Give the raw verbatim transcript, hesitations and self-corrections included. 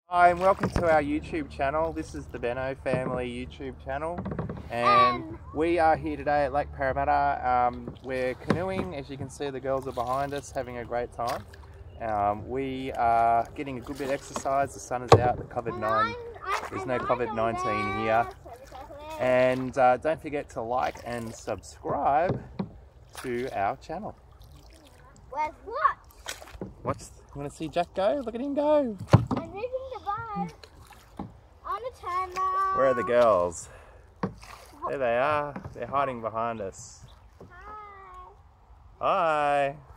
Hi and welcome to our YouTube channel. This is the Benno family YouTube channel, and um, we are here today at Lake Parramatta. Um, we're canoeing. As you can see, the girls are behind us having a great time. Um, we are getting a good bit of exercise. The sun is out. The COVID nine, there's no COVID nineteen here. And uh, don't forget to like and subscribe to our channel. Where's what? What's, you want to see Jack go? Look at him go. I'm moving the boat on a timer. Where are the girls? There they are. They're hiding behind us. Hi. Hi.